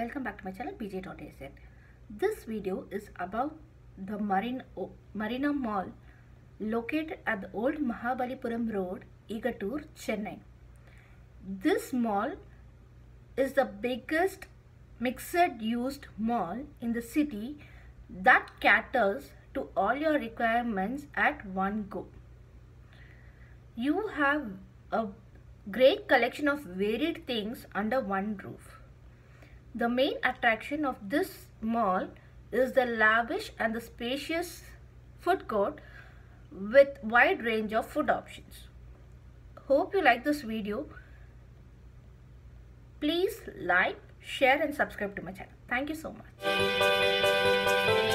welcome back to my channel bj.aesthete. This video is about the Marina Mall located at the Old Mahabalipuram Road, Egattur, Chennai. This mall is the biggest mixed-use mall in the city that caters to all your requirements at one go. You have a great collection of varied things under one roof. The main attraction of this mall is the lavish and the spacious food court with wide range of food options. Hope you like this video. Please like, share and subscribe to my channel. Thank you so much.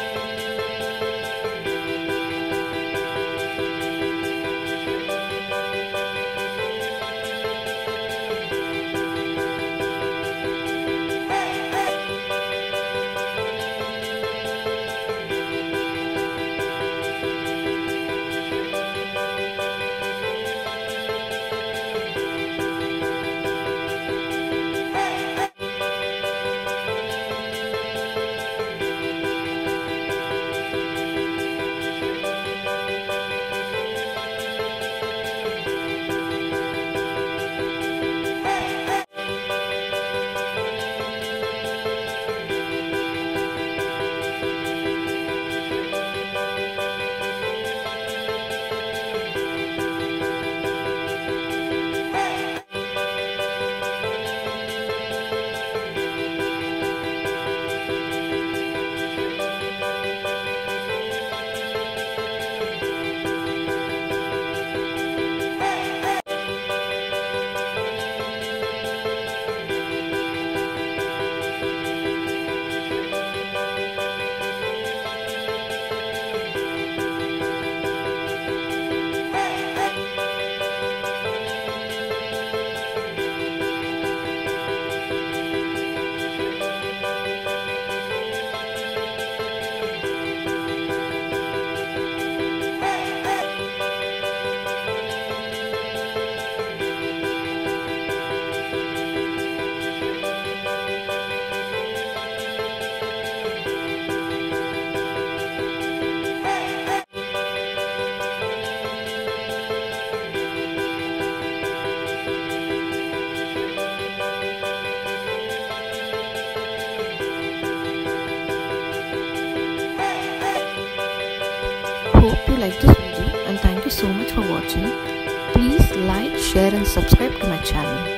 Hope you like this video and thank you so much for watching. Please like, share and subscribe to my channel.